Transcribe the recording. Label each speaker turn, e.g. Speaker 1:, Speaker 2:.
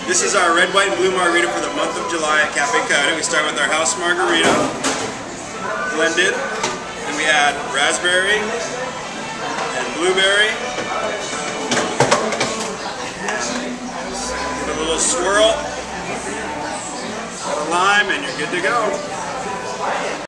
Speaker 1: This is our red, white, and blue margarita for the month of July at Cafe Coyote. We start with our house margarita, blended, then we add raspberry and blueberry. Give it a little swirl, add a lime, and you're good to go.